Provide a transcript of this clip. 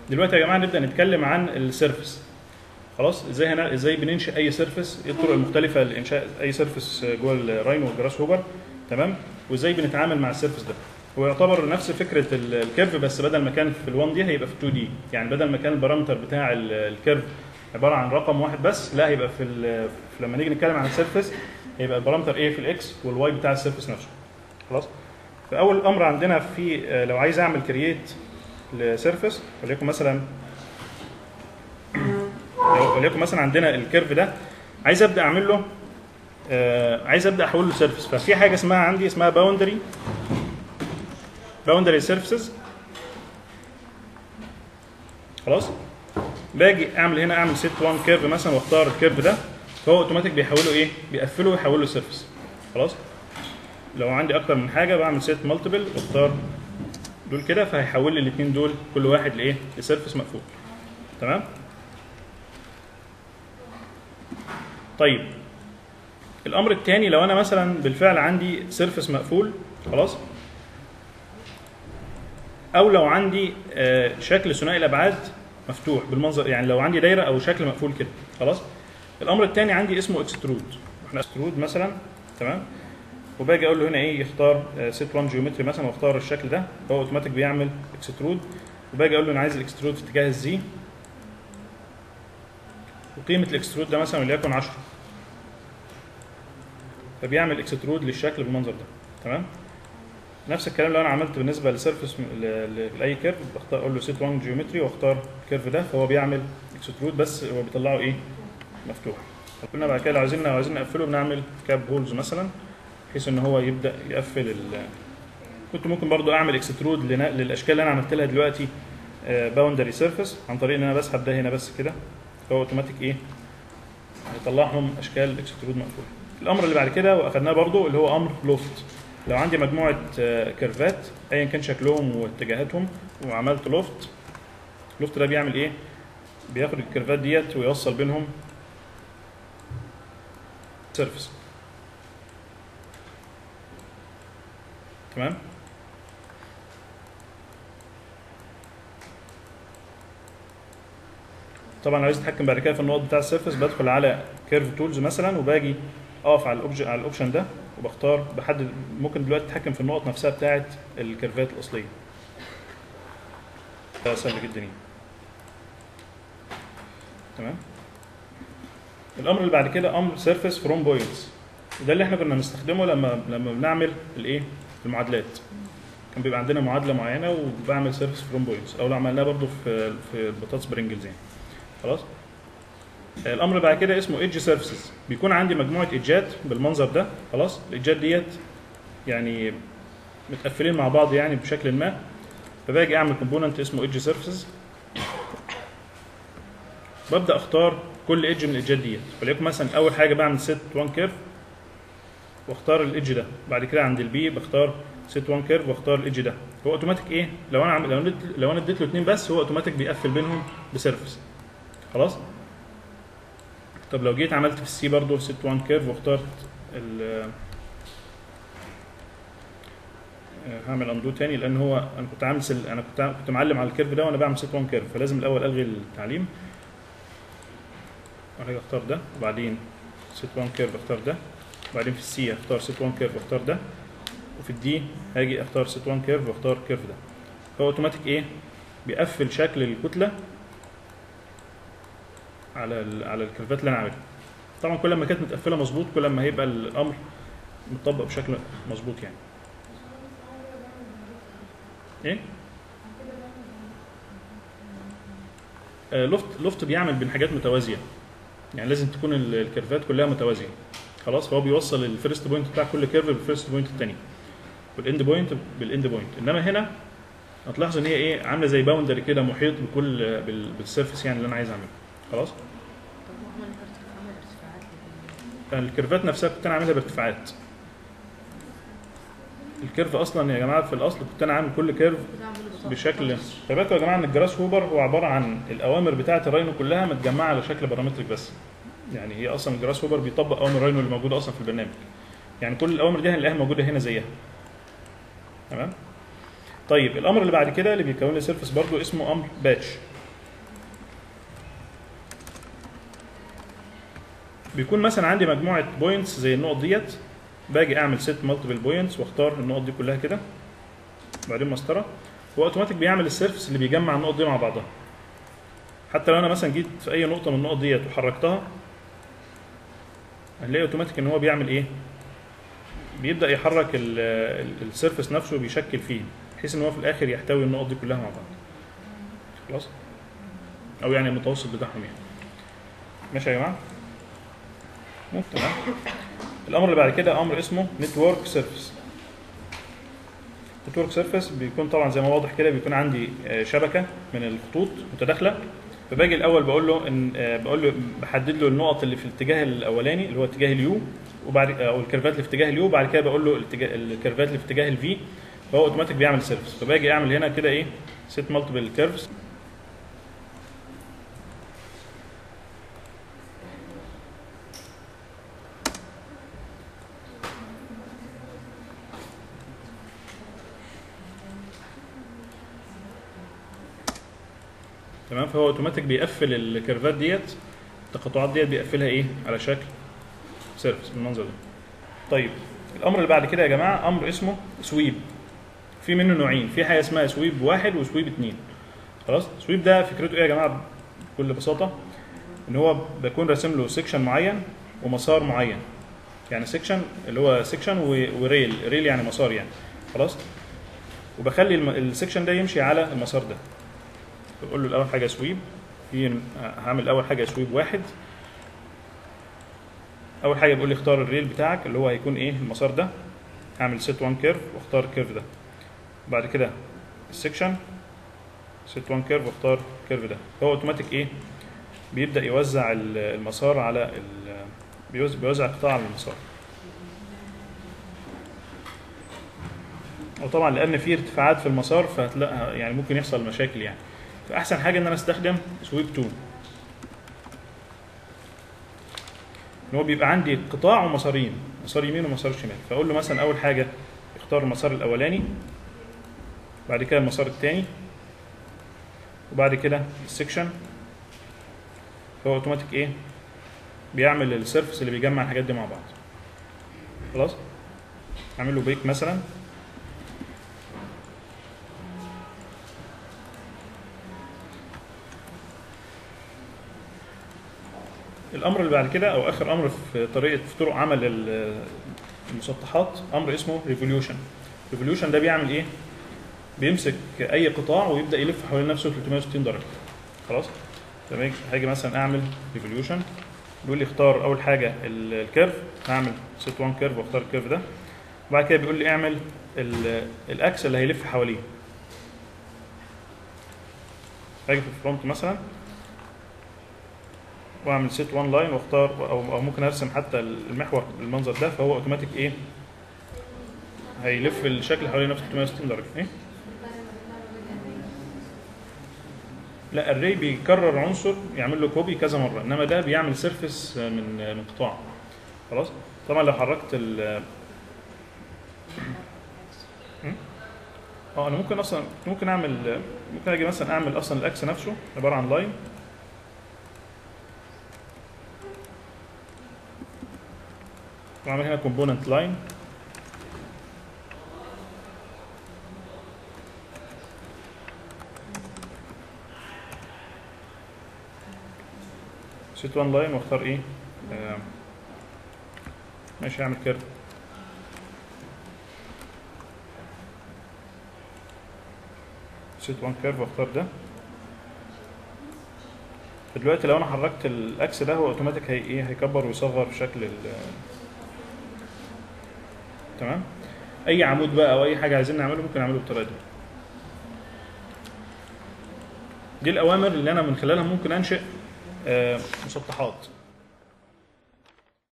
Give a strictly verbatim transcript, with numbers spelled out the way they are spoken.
دلوقتي يا جماعه نبدا نتكلم عن السيرفس. خلاص، ازاي هنا ازاي بننشئ اي سيرفس، ايه الطرق المختلفه لانشاء اي سيرفس جوه الراينو والجراس هوبر، تمام، وازاي بنتعامل مع السيرفس ده. هو يعتبر نفس فكره الكيرف، بس بدل ما كان في ال1 دي هيبقى في ال2 دي، يعني بدل ما كان البارامتر بتاع الكيرف عباره عن رقم واحد بس، لا هيبقى في, في لما نيجي نتكلم عن السيرفس هيبقى البارامتر ايه في الاكس والواي بتاع السيرفس نفسه. خلاص، فاول امر عندنا في لو عايز اعمل كرييت لسيرفس، وليكن مثلا وليكن مثلا عندنا الكيرف ده عايز ابدا اعمل له آه عايز ابدا احول له سيرفس، ففي حاجه اسمها عندي اسمها باوندري باوندري سيرفيسز. خلاص، باجي اعمل هنا اعمل سيت واحد كيرف مثلا واختار الكيرف ده، فهو اوتوماتيك بيحوله ايه؟ بيقفله ويحوله سيرفس. خلاص، لو عندي اكتر من حاجه بعمل سيت مالتيبل واختار دول كده، فهيحول لي الاثنين دول كل واحد لايه؟ لسيرفس مقفول. تمام؟ طيب الامر الثاني، لو انا مثلا بالفعل عندي سيرفس مقفول، خلاص، او لو عندي آه شكل ثنائي الابعاد مفتوح بالمنظر، يعني لو عندي دايره او شكل مقفول كده، خلاص، الامر الثاني عندي اسمه اكسترود. احنا اكسترود مثلا، تمام، وباجي اقول له هنا ايه؟ يختار سيت واحد جيومتري مثلا واختار الشكل ده، هو اوتوماتيك بيعمل اكسترود، وباجي اقول له انا عايز الاكسترود في اتجاه الزي، وقيمه الاكسترود ده مثلا وليكن عشرة، فبيعمل اكسترود للشكل بالمنظر ده. تمام؟ نفس الكلام لو انا عملت بالنسبه لسيرفيس لاي كيرف، بختار اقول له سيت واحد جيومتري واختار الكيرف ده، فهو بيعمل اكسترود بس هو بيطلعه ايه؟ مفتوح. قلنا بعد كده لو عايزين لو عايزين نقفله بنعمل كاب هولز مثلا، بحيث ان هو يبدا يقفل ال كنت ممكن برضو اعمل اكسترود للاشكال اللي انا عملت لها دلوقتي باوندري سيرفيس، عن طريق ان انا بسحب ده هنا بس كده، فهو اوتوماتيك ايه؟ هيطلعهم اشكال اكسترود مقفوله. الامر اللي بعد كده واخدناه برضو اللي هو امر لوفت. لو عندي مجموعه كيرفات ايا كان شكلهم واتجاهاتهم وعملت لوفت، لوفت ده بيعمل ايه؟ بياخد الكيرفات ديت ويوصل بينهم سيرفيس. تمام؟ طبعا عايز اتحكم بعد كده في النقط بتاع السيرفيس، بدخل على كيرف تولز مثلا وباجي اقف على الاوبشن على الاوبشن ده وبختار بحدد. ممكن دلوقتي اتحكم في النقط نفسها بتاعه الكيرفات الاصليه. ده سهل جدا يعني. تمام؟ الامر اللي بعد كده امر سيرفيس فروم بوينتس، وده اللي احنا كنا بنستخدمه لما لما بنعمل الايه؟ المعادلات. كان بيبقى عندنا معادله معينه وبعمل سيرفيس فروم بوينتس، او لو عملناها برضو في في البطاطس برينجلز يعني. خلاص؟ الامر اللي بعد كده اسمه ايدج سيرفيسز. بيكون عندي مجموعه ايدجات بالمنظر ده. خلاص، الايدجات ديت يعني متقفلين مع بعض يعني بشكل ما، فباجي اعمل كومبوننت اسمه ايدج سيرفيسز، ببدا اختار كل ايدج من الايدجات ديت. وليكن مثلا اول حاجه بعمل سيت واحد كيرف واختار الايدج ده، بعد كده عند البي بختار سيت واحد كيرف واختار الايدج ده. هو اوتوماتيك ايه؟ لو انا عم... لو ندت... لو انا اديت له اثنين بس، هو اوتوماتيك بيقفل بينهم بسيرفيس. خلاص؟ طب لو جيت عملت في السي برضه سيت واحد كيرف واخترت ال هعمل اندو تاني، لان هو انا كنت عامل سل... انا كنت كنت معلم على الكيرف ده وانا بعمل سيت واحد كيرف، فلازم الاول الغي التعليم. وهاجي اختار ده، وبعدين سيت واحد كيرف اختار ده، وبعدين في السي اختار سيت واحد كيرف واختار ده، وفي الدي هاجي اختار سيت واحد كيرف واختار الكيرف ده. فهو اوتوماتيك ايه؟ بيقفل شكل الكتله على ال... على الكيرفات اللي انا عاملها. طبعا كل ما كانت متقفله مظبوط كل ما هيبقى الامر مطبق بشكل مظبوط يعني. ايه؟ آه لوفت لوفت بيعمل بين حاجات متوازيه، يعني لازم تكون الكيرفات كلها متوازيه. خلاص، فهو بيوصل الفيرست بوينت بتاع كل كيرف بالفيرست بوينت الثاني، والاند بوينت بالاند بوينت. انما هنا هتلاحظ ان هي ايه؟ عامله زي باوندري كده محيط بكل بالسيرفيس يعني اللي انا عايز اعمله. خلاص؟ الكيرفات نفسها كنت انا عاملها بارتفاعات. الكيرف اصلا يا جماعه في الاصل كنت انا عامل كل كيرف بشكل. خلي بالكم يا جماعه ان الجراس هوبر هو عباره عن الاوامر بتاعه الراينو كلها متجمعه على شكل بارامتريك بس. يعني هي اصلا الجراس هوبر بيطبق اوامر الراينو اللي موجوده اصلا في البرنامج. يعني كل الاوامر دي هنلاقيها موجوده هنا زيها. تمام؟ طيب الامر اللي بعد كده اللي بيكون لي سيرفيس برضو اسمه امر باتش. بيكون مثلا عندي مجموعه بوينتس زي النقط ديت، باجي اعمل سيت مالتيبل بوينتس واختار النقط دي كلها كده، وبعدين مسطره، هو اوتوماتيك بيعمل السيرفس اللي بيجمع النقط دي مع بعضها. حتى لو انا مثلا جيت في اي نقطه من النقط ديت وحركتها، هنلاقي اوتوماتيك ان هو بيعمل ايه؟ بيبدا يحرك السيرفس نفسه، بيشكل فيه بحيث ان هو في الاخر يحتوي النقط دي كلها مع بعض. خلاص؟ او يعني المتوسط بتاعهم يعني. ماشي يا جماعه؟ تمام. الامر اللي بعد كده امر اسمه نتورك سيرفيس. نتورك سيرفيس بيكون طبعا زي ما واضح كده، بيكون عندي شبكه من الخطوط متداخله، فباجي الاول بقول له ان بقول له بحدد له النقط اللي في الاتجاه الاولاني اللي هو اتجاه اليو، وبعد او الكيرفات اللي في اتجاه اليو، وبعد كده بقول له الاتجاه الكيرفات اللي في اتجاه الفي، فهو اوتوماتيك بيعمل سيرفيس. فباجي اعمل هنا كده ايه؟ سيت مالتيبل كيرفز. تمام. فهو اوتوماتيك بيقفل الكيرفات ديت، التقاطعات ديت بيقفلها ايه؟ على شكل سيرفيس بالمنظر ده. طيب الامر اللي بعد كده يا جماعه امر اسمه سويب. في منه نوعين، في حاجه اسمها سويب واحد وسويب اثنين. خلاص؟ سويب ده فكرته ايه يا جماعه؟ بكل بساطه ان هو بكون راسم له سيكشن معين ومسار معين. يعني سيكشن اللي هو سيكشن وريل، ريل يعني مسار يعني. خلاص؟ وبخلي السيكشن ده يمشي على المسار ده. بقول له الاول حاجه سويب، في هعمل اول حاجه سويب واحد. اول حاجه بيقول لي اختار الريل بتاعك اللي هو هيكون ايه؟ المسار ده. هعمل سيت واحد كيرف واختار الكيرف ده. بعد كده السكشن سيت واحد كيرف واختار الكيرف ده. هو اوتوماتيك ايه؟ بيبدا يوزع المسار على بيوزع, بيوزع قطاع على المسار. وطبعا لان في ارتفاعات في المسار فهتلاقي يعني ممكن يحصل مشاكل يعني. فاحسن حاجه ان انا استخدم سويب اتنين، ان هو بيبقى عندي قطاع ومسارين، مسار يمين ومسار شمال. فاقول له مثلا اول حاجه اختار المسار الاولاني، بعد كده المسار الثاني، وبعد كده السكشن. فهو اوتوماتيك ايه؟ بيعمل السيرفس اللي بيجمع الحاجات دي مع بعض. خلاص؟ اعمل له بريك مثلا. الامر اللي بعد كده او اخر امر في طريقه في طرق عمل المسطحات امر اسمه ريفوليوشن. ريفوليوشن ده بيعمل ايه؟ بيمسك اي قطاع ويبدا يلف حوالين نفسه ثلاثمية وستين درجه. خلاص؟ لما هاجي مثلا اعمل ريفوليوشن، بيقول لي اختار اول حاجه الكيرف، هعمل سيت واحد كيرف واختار الكيرف ده. وبعد كده بيقول لي اعمل الاكس اللي هيلف حواليه. هاجي في الفرونت مثلا واعمل سيت واحد لاين واختار، او او ممكن ارسم حتى المحور بالمنظر ده. فهو اوتوماتيك ايه؟ هيلف الشكل حوالين نفسه ثلاثمية وستين درجه. ايه؟ لا، الري بيكرر عنصر يعمل له كوبي كذا مره، انما ده بيعمل سيرفيس من من قطاع. خلاص؟ طبعا لو حركت ال اه انا ممكن اصلا ممكن اعمل ممكن اجي مثلا اعمل اصلا الاكس نفسه عباره عن لاين، واعمل هنا كومبوننت لاين، سيت واحد لاين واختار ايه؟ آه ماشي، هعمل كيرف. سيت واحد كيرف واختار ده. دلوقتي لو انا حركت الاكس ده هو اوتوماتيك هي ايه؟ هيكبر ويصغر بشكل ال تمام. اي عمود بقى او اي حاجه عايزين نعمله ممكن نعمله بالطريقه دي. دي الاوامر اللي انا من خلالها ممكن انشئ آه مسطحات.